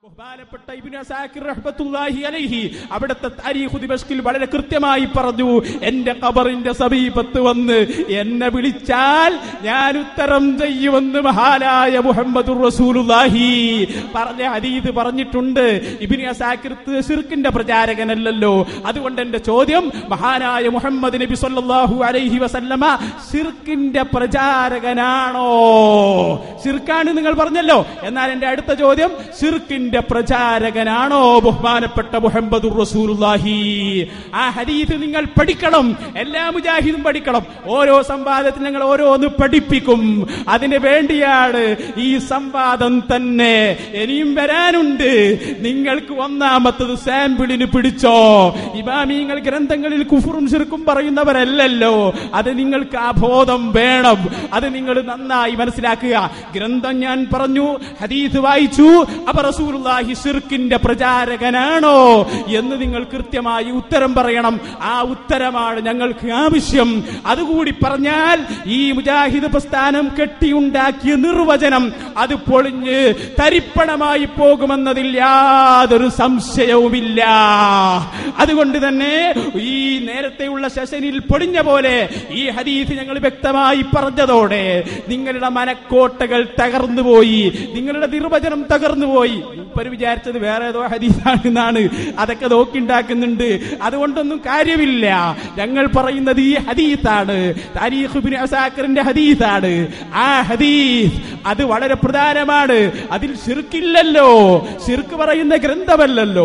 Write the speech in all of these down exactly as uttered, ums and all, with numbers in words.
ബഹുമാനപ്പെട്ട ഇബ്നു അസാകിർ റഹ്മത്തുള്ളാഹി അലൈഹി അവിടുത്തെ താരീഖ് ദിമഷ്കിൽ വളരെ കൃത്യമായി പറഞ്ഞു, എന്റെ ഖബറിന്റെ സമീപത്ത് വന്ന് എന്നെ വിളിച്ചാൽ ഞാൻ ഉത്തരം ചെയ്യുമെന്ന് മഹാനായ മുഹമ്മദുർ റസൂലുള്ളാഹി പറഞ്ഞ ഹദീസ് പറഞ്ഞിട്ടുണ്ട്. ഇബ്നു അസാകിർ ശിർക്കിന്റെ പ്രചാരകനല്ലല്ലോ. അതുകൊണ്ട് എന്റെ ചോദ്യം, മഹാനായ മുഹമ്മദ് നബി സല്ലല്ലാഹു അലൈഹി വസല്ലമ ശിർക്കിന്റെ പ്രചാരകനാണോ? ശിർക്കാണ് നിങ്ങൾ പറഞ്ഞല്ലോ. എന്നാൽ എന്റെ അടുത്ത ചോദ്യം, ശിർക്കിന്റെ പ്രചാരകനാണോ ബഹുമാനപ്പെട്ട മുഹമ്മദുർ റസൂലുള്ളാഹി? ആ ഹദീസ് നിങ്ങൾ പഠിക്കണം, എല്ലാ മുജാഹിദും പഠിക്കണം. ഓരോ സംവാദത്തിൽ ഞങ്ങൾ ഓരോന്ന് പഠിപ്പിക്കും. അതിനു വേണ്ടിയാണ് ഈ സംവാദം തന്നെ. ഇനിയും വരാനുണ്ട്. നിങ്ങൾക്ക് ഒന്നാമത്തത് സാമ്പിളിന് പിടിച്ചോ. ഇമാമിങ്ങൾ ഗ്രന്ഥങ്ങളിൽ കുഫറും ശിർക്കും പറയുന്നവരല്ലല്ലോ. അത് നിങ്ങൾക്ക് ആ ബോധം വേണം. അത് നിങ്ങൾ നന്നായി മനസ്സിലാക്കുക. ഗ്രന്ഥം ഞാൻ പറഞ്ഞു, ഹദീസ് വായിച്ചു, അപ്പൊ റസൂലുള്ളാഹി ശിർക്കിന്റെ പ്രചാരകനാണോ എന്ന് നിങ്ങൾ കൃത്യമായി ഉത്തരം പറയണം. ആ ഉത്തരമാണ് ഞങ്ങൾക്ക് ആവശ്യം. അതുകൂടി പറഞ്ഞാൽ ഈ മുജാഹിദ് പ്രസ്ഥാനം കെട്ടിയുണ്ടാക്കിയ നിർവചനം അത് പൊളിഞ്ഞ് തരിപ്പണമായി പോകുമെന്നതിൽ യാതൊരു സംശയവുമില്ല. അതുകൊണ്ട് തന്നെ ഈ നേരത്തെയുള്ള സെഷനിൽ പൊളിഞ്ഞ പോലെ ഈ ഹദീസ് ഞങ്ങൾ വ്യക്തമായി പറഞ്ഞതോടെ നിങ്ങളുടെ മനക്കോട്ടകൾ തകർന്നുപോയി, നിങ്ങളുടെ നിർവചനം തകർന്നുപോയി. ഇപ്പര് വിചാരിച്ചത് വേറെ ഏതോ ഹദീസാണെന്നാണ്. അതൊക്കെ നോക്കിണ്ടാക്കുന്നുണ്ട്. അതുകൊണ്ടൊന്നും കാര്യമില്ല. ഞങ്ങൾ പറയുന്നത് ഈ ഹദീസാണ്, താരീഖ് ഇബ്നു അസാക്കിറിന്റെ ഹദീസാണ്. ആ ഹദീസ് അത് വളരെ പ്രധാനമാണ്. അതിൽ ശിർക്കില്ലല്ലോ. ശിർക്ക് പറയുന്ന ഗ്രന്ഥമല്ലല്ലോ.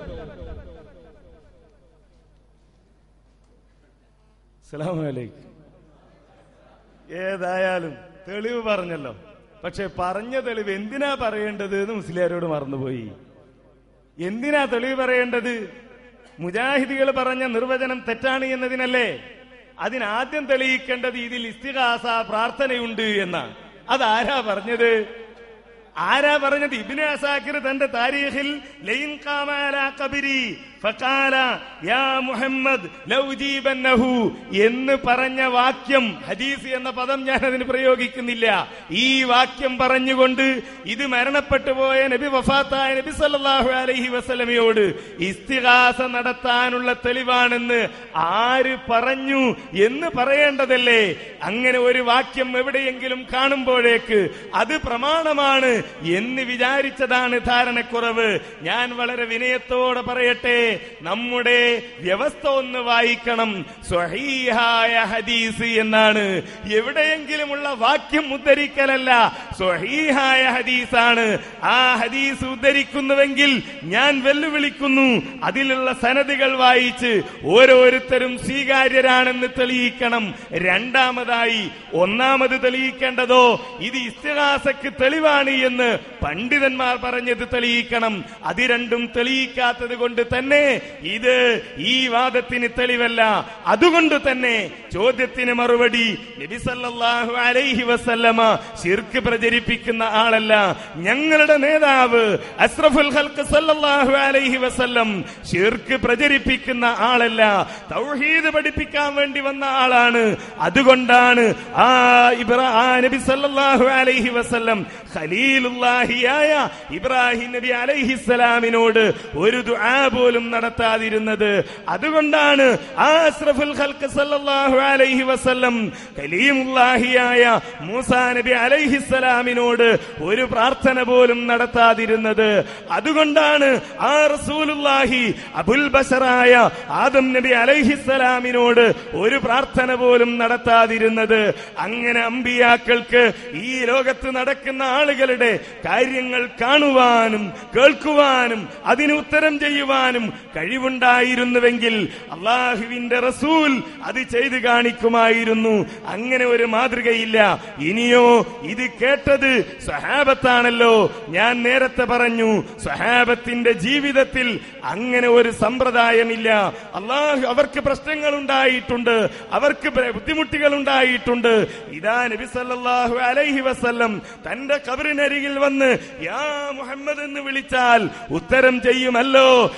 അസ്സലാമു അലൈക്കും. ഏതായാലും തെളിവ് പറഞ്ഞല്ലോ. പക്ഷെ പറഞ്ഞ തെളിവ് എന്തിനാ പറയേണ്ടത് എന്ന് മുസ്ലിയാരോട് മറന്നുപോയി. എന്തിനാ തെളിവ് പറയേണ്ടത്? മുജാഹിദികൾ പറഞ്ഞ നിർവചനം തെറ്റാണ് എന്നതിനല്ലേ? അതിനാദ്യം തെളിയിക്കേണ്ടത് ഇതിൽ ഇസ്തിഗാസ പ്രാർത്ഥനയുണ്ട് എന്നാണ്. അതാരാ പറഞ്ഞത്? ആരാ പറഞ്ഞത്? ഇബ്നു അസാക്കിർ തന്റെ താരീഖിൽ ലൈൻ ഖാമ അലാ ഖബരി ഫഖാല യാ മുഹമ്മദ് ലൗ ജീബന്നഹു എന്ന് പറഞ്ഞ വാക്യം, ഹദീസ് എന്ന പദം ഞാൻ അതിന് പ്രയോഗിക്കുന്നില്ല. ഈ വാക്യം പറഞ്ഞുകൊണ്ട് ഇത് മരണപ്പെട്ടു പോയ നബി, വഫാത്തായ നബി സല്ലല്ലാഹു അലൈഹി വസല്ലമയോട് ഇസ്തിഗാസ നടത്താനുള്ള തെളിവാണെന്ന് ആര് പറഞ്ഞു എന്ന് പറയേണ്ടതല്ലേ? അങ്ങനെ ഒരു വാക്യം എവിടെയെങ്കിലും കാണുമ്പോഴേക്ക് അത് പ്രമാണമാണ് എന്ന് വിചാരിച്ചതാണ് ധാരണക്കുറവ്. ഞാൻ വളരെ വിനയത്തോടെ പറയട്ടെ, നമ്മുടെ വ്യവസ്ഥ ഒന്ന് വായിക്കണം. സ്വഹീഹായ ഹദീസ് എന്നാണ്. എവിടെയെങ്കിലുമുള്ള വാക്യം ഉദ്ധരിക്കലല്ല, സ്വഹീഹായ ഹദീസാണ്. ആ ഹദീസ് ഉദ്ധരിക്കുന്നുവെങ്കിൽ ഞാൻ വെല്ലുവിളിക്കുന്നു, അതിലുള്ള സനദുകൾ വായിച്ച് ഓരോരുത്തരും സ്വീകാര്യരാണെന്ന് തെളിയിക്കണം. രണ്ടാമതായി ഒന്നാമത് തെളിയിക്കേണ്ടതോ ഇത് ഇസ്തിഗാസക്ക് തെളിവാണ് എന്ന് പണ്ഡിതന്മാർ പറഞ്ഞത് തെളിയിക്കണം. അത് രണ്ടും തെളിയിക്കാത്തത് കൊണ്ട് തന്നെ ഇത് ഈ വാദത്തിന് തെളിവല്ല. അതുകൊണ്ട് തന്നെ ചോദ്യത്തിന് മറുപടി, നബി സല്ലല്ലാഹു അലൈഹി വസല്ലമ ശിർക്ക് പ്രചരിപ്പിക്കുന്ന ആളല്ല. ഞങ്ങളുടെ നേതാവ് അസ്റഫുൽ ഖൽഖ് സല്ലല്ലാഹു അലൈഹി വസല്ലം ശിർക്ക് പ്രചരിപ്പിക്കുന്ന ആളല്ല, തൗഹീദ് പഠിപ്പിക്കാൻ വേണ്ടി വന്ന ആളാണ്. അതുകൊണ്ടാണ് ആ ഇബ്രാഹിം നബി സല്ലല്ലാഹു അലൈഹി വസല്ലം ഖലീലുല്ലാഹിയായ ഇബ്രാഹിം നബി അലൈഹിസ്സലാമിനോട് ഒരു ദുആ പോലും നടത്താതിരുന്നത്. അതുകൊണ്ടാണ് ആ അസ്റഫുൽ ഖൽഖ് സല്ലല്ലാഹു അലൈഹി വസല്ലം കലീമുല്ലാഹിയായ മൂസാ നബി അലൈഹിസ്സലാമിനോട് ഒരു പ്രാർത്ഥന പോലും നടത്താതിരുന്നത്. അതുകൊണ്ടാണ് ആ റസൂലുള്ളാഹി അബുൽ ബശറായ ആദം നബി അലൈഹിസ്സലാമിനോട് ഒരു പ്രാർത്ഥന പോലും നടത്താതിരുന്നത്. അങ്ങനെ അമ്പിയാക്കൾക്ക് ഈ ലോകത്ത് നടക്കുന്ന ആളുകളുടെ കാര്യങ്ങൾ കാണുവാനും കേൾക്കുവാനും അതിന് ഉത്തരം ചെയ്യുവാനും കഴിവുണ്ടായിരുന്നുവെങ്കിൽ അള്ളാഹുവിന്റെ റസൂൽ അത് ചെയ്തു കാണിക്കുമായിരുന്നു. അങ്ങനെ ഒരു മാതൃകയില്ല. ഇനിയോ ഇത് കേട്ടത് സ്വഹാബത്താണല്ലോ. ഞാൻ നേരത്തെ പറഞ്ഞു, സ്വഹാബത്തിന്റെ ജീവിതത്തിൽ അങ്ങനെ ഒരു സമ്പ്രദായമില്ല. അള്ളാഹു അവർക്ക് പ്രശ്നങ്ങൾ ഉണ്ടായിട്ടുണ്ട്, അവർക്ക് ബുദ്ധിമുട്ടുകൾ ഉണ്ടായിട്ടുണ്ട്. ഇതാ നബി സല്ലല്ലാഹു അലൈഹി വസല്ലം തന്റെ ഖബറിനരികിൽ വന്ന് യാ മുഹമ്മദ് എന്ന് വിളിച്ചാൽ ഉത്തരം ചെയ്യുമല്ലോ എന്ന്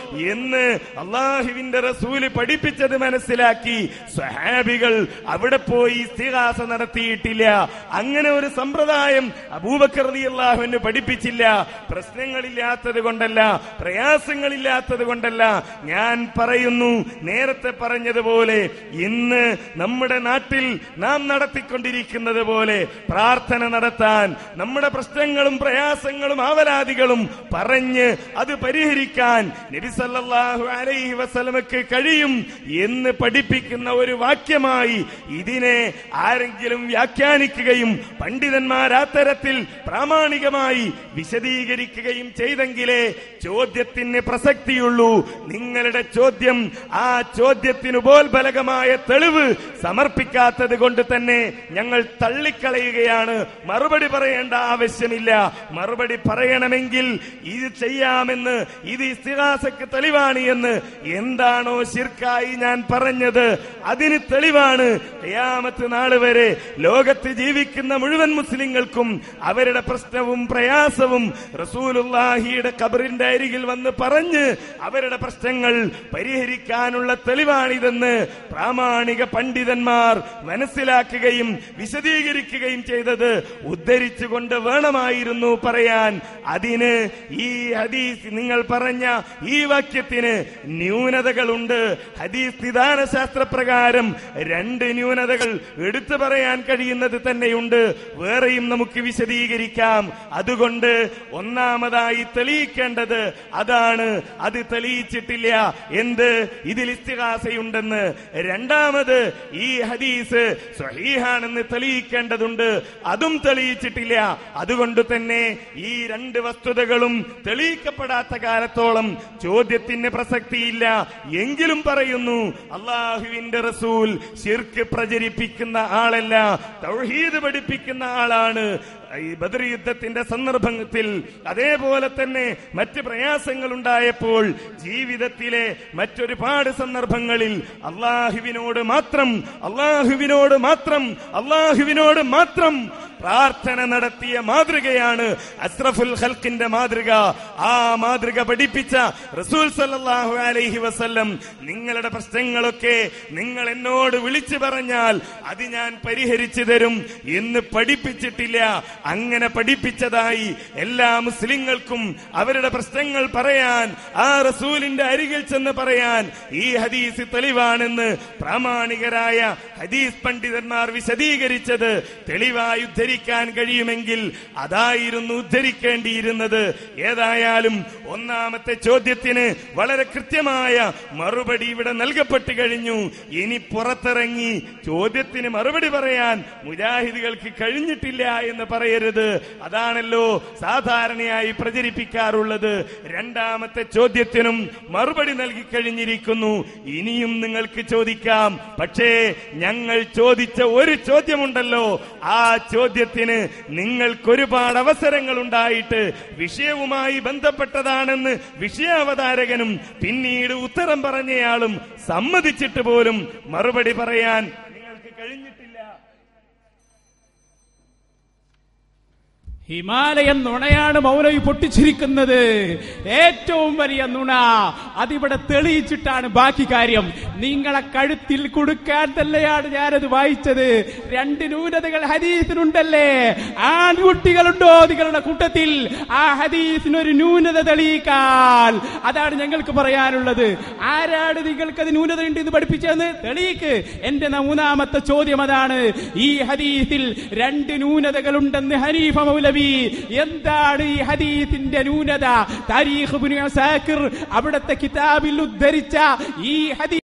എന്ന് അള്ളാഹുവിന്റെ റസൂല് പഠിപ്പിച്ചത് മനസ്സിലാക്കി സ്വഹാബികൾ അവിടെ പോയി ഇസ്തിഗാസ നടത്തിയിട്ടില്ല. അങ്ങനെ ഒരു സമ്പ്രദായം അബൂബക്കർ റളിയല്ലാഹു അൻഹു പഠിപ്പിച്ചില്ല. പ്രശ്നങ്ങളില്ലാത്തത് കൊണ്ടല്ല, പ്രയാസങ്ങളില്ലാത്തത് കൊണ്ടല്ല. ഞാൻ പറയുന്നു, നേരത്തെ പറഞ്ഞതുപോലെ ഇന്ന് നമ്മുടെ നാട്ടിൽ നാം നടത്തിക്കൊണ്ടിരിക്കുന്നത് പോലെ പ്രാർത്ഥന നടത്താൻ, നമ്മുടെ പ്രശ്നങ്ങളും പ്രയാസങ്ങളും ആവലാദികളും പറഞ്ഞ് അത് പരിഹരിക്കാൻ നബി സല്ലല്ലാഹു അലൈഹി വസല്ലമക്ക് കഴിയും എന്ന് പഠിപ്പിക്കുന്ന ഒരു വാക്യമായി ഇതിനെ ആരെങ്കിലും വ്യാഖ്യാനിക്കുകയും പണ്ഡിതന്മാർ അത്തരത്തിൽ പ്രാമാണികമായി വിശദീകരിക്കുകയും ചെയ്തെങ്കിലേ ചോദ്യത്തിന് പ്രസക്തിയുള്ളൂ. നിങ്ങളുടെ ചോദ്യം, ആ ചോദ്യത്തിന് ഉപോത്ബലകമായ തെളിവ് സമർപ്പിക്കാത്തത് കൊണ്ട് തന്നെ ഞങ്ങൾ തള്ളിക്കളയുകയാണ്. മറുപടി പറയേണ്ട ആവശ്യമില്ല. മറുപടി പറയണമെങ്കിൽ ഇത് ചെയ്യാമെന്ന്, ഇത് ഇസ്തിഗാസക്ക് തെളിവാണ് എന്ന് എന്താണോ ശിർക്കായി ഞാൻ പറഞ്ഞത് അതിന് തെളിവാണ്. ഖിയാമത്ത് നാൾ വരെ ലോകത്ത് ജീവിക്കുന്ന മുഴുവൻ മുസ്ലിങ്ങൾക്കും അവരുടെ പ്രശ്നവും പ്രയാസവും റസൂലുള്ളാഹിയുടെ ഖബറിന്റെ അരികിൽ വന്ന് പറഞ്ഞ് അവരുടെ പ്രശ്നങ്ങൾ പരിഹരിക്കാനുള്ള തെളിവാണിതെന്ന് പ്രാമാണിക പണ്ഡിതന്മാർ മനസ്സിലാക്കുകയും വിശദീകരിക്കുകയും ചെയ്തത് ഉദ്ധരിച്ചുകൊണ്ട് വേണമായിരുന്നു പറയാൻ. അതിന് ഈ ഹദീസ്, നിങ്ങൾ പറഞ്ഞ ഈ വാക്യത്തിന് ന്യൂനതകളുണ്ട്. ഹദീസ് നിദാന ശാസ്ത്രപ്രകാരം രണ്ട് ന്യൂനതകൾ എടുത്തു പറയാൻ കഴിയുന്നത് തന്നെയുണ്ട്. വേറെയും നമുക്ക് വിശദീകരിക്കാം. അതുകൊണ്ട് ഒന്നാമതായി തെളിയിക്കേണ്ടത് അതാണ്. അത് തെളിയിച്ചിട്ടില്ല. എന്ത്? ഇതിൽ ഇസ്തിഗാസയുണ്ടെന്ന്. രണ്ടാമത് ഈ ഹദീസ് സ്വഹീഹാണെന്ന് തെളിയിക്കേണ്ടതുണ്ട്. അതും തെളിയിച്ചിട്ടില്ല. അതുകൊണ്ട് തന്നെ ഈ രണ്ട് വസ്തുതകളും തെളിയിക്കപ്പെടാത്ത കാലത്തോളം ചോദ്യത്തിന് പ്രസക്തിയില്ല. എങ്കിലും പറയുന്നു, അള്ളാഹുവിന്റെ റസൂൽ ശിർക്ക് പ്രചരിപ്പിക്കുന്ന ആളല്ല, തൗഹീദ് പഠിപ്പിക്കുന്ന ആളാണ്. ഈ ബദർ യുദ്ധത്തിന്റെ സന്ദർഭത്തിൽ അതേപോലെ തന്നെ മറ്റ് പ്രയാസങ്ങൾ ഉണ്ടായപ്പോൾ ജീവിതത്തിലെ മറ്റൊരുപാട് സന്ദർഭങ്ങളിൽ അള്ളാഹുവിനോട് മാത്രം അള്ളാഹുവിനോട് മാത്രം അള്ളാഹുവിനോട് മാത്രം പ്രാർത്ഥന നടത്തിയ മാതൃകയാണ് അസ്റഫുൽ ഖൽഖിന്റെ മാതൃക. ആ മാതൃക പഠിപ്പിച്ച റസൂൽ സല്ലല്ലാഹു അലൈഹി വസല്ലം നിങ്ങളുടെ പ്രശ്നങ്ങളൊക്കെ നിങ്ങൾ എന്നോട് വിളിച്ചു പറഞ്ഞാൽ അത് ഞാൻ പരിഹരിച്ചു തരും എന്ന് പഠിപ്പിച്ചിട്ടില്ല. അങ്ങനെ പഠിപ്പിച്ചതായി എല്ലാ മുസ്ലിങ്ങൾക്കും അവരുടെ പ്രശ്നങ്ങൾ പറയാൻ, ആ റസൂലിന്റെ അരികിൽ ചെന്ന് പറയാൻ ഈ ഹദീസ് തെളിവാണെന്ന് പ്രാമാണികരായ ഹദീസ് പണ്ഡിതന്മാർ വിശദീകരിച്ചത് തെളിവായി ഉദ്ധരിക്കാൻ കഴിയുമെങ്കിൽ അതായിരുന്നു ഉദ്ധരിക്കേണ്ടിയിരുന്നത്. ഏതായാലും ഒന്നാമത്തെ ചോദ്യത്തിന് വളരെ കൃത്യമായ മറുപടി ഇവിടെ നൽകപ്പെട്ടു കഴിഞ്ഞു. ഇനി പുറത്തിറങ്ങി ചോദ്യത്തിന് മറുപടി പറയാൻ മുജാഹിദുകൾക്ക് കഴിഞ്ഞിട്ടില്ല എന്ന് പറയരുത്. അതാണല്ലോ സാധാരണയായി പ്രചരിപ്പിക്കാറുള്ളത്. രണ്ടാമത്തെ ചോദ്യത്തിനും മറുപടി നൽകി കഴിഞ്ഞിരിക്കുന്നു. ഇനിയും നിങ്ങൾക്ക് ചോദിക്കാം. പക്ഷേ ഞങ്ങൾ ചോദിച്ച ഒരു ചോദ്യമുണ്ടല്ലോ, ആ ചോദ്യത്തിന് നിങ്ങൾക്കൊരുപാട് അവസരങ്ങൾ ഉണ്ടായിട്ട് വിഷയവുമായി ബന്ധപ്പെട്ടതാണെന്ന് വിഷയാവതാരകനും പിന്നീട് ഉത്തരം പറഞ്ഞയാളും സമ്മതിച്ചിട്ട് പോലും മറുപടി പറയാൻ നിങ്ങൾക്ക് കഴിഞ്ഞിട്ടില്ല. ഹിമാലയൻ നുണയാണ് മൗലവി പൊട്ടിച്ചിരിക്കുന്നത്. ഏറ്റവും വലിയ നുണ അതിവിടെ തെളിയിച്ചിട്ടാണ് ബാക്കി കാര്യം. നിങ്ങളെ കഴുത്തിൽ കൊടുക്കാൻ തന്നെയാണ് ഞാനത് വായിച്ചത്. രണ്ട് ന്യൂനതകൾ ഹദീസിനുണ്ടല്ലേ? ആൺകുട്ടികളുണ്ടോ നിങ്ങളുടെ കൂട്ടത്തിൽ? ആ ഹദീസിനൊരു ന്യൂനത തെളിയിക്കാൻ, അതാണ് ഞങ്ങൾക്ക് പറയാനുള്ളത്. ആരാണ് നിങ്ങൾക്കത് ന്യൂനതയുണ്ട് എന്ന് പഠിപ്പിച്ചതെന്ന് തെളിയിക്ക്. എന്റെ മൂന്നാമത്തെ ചോദ്യം അതാണ്. ഈ ഹദീസിൽ രണ്ട് ന്യൂനതകളുണ്ടെന്ന് ഹനീഫ മൗലവി, എന്താണ് ഈ ഹദീസിന്റെ ന്യൂനത? താരീഖ് ഇബ്നു അസാക്കിർ അവിടുത്തെ കിതാബിൽ ഉദ്ധരിച്ച ഈ ഹദീസ്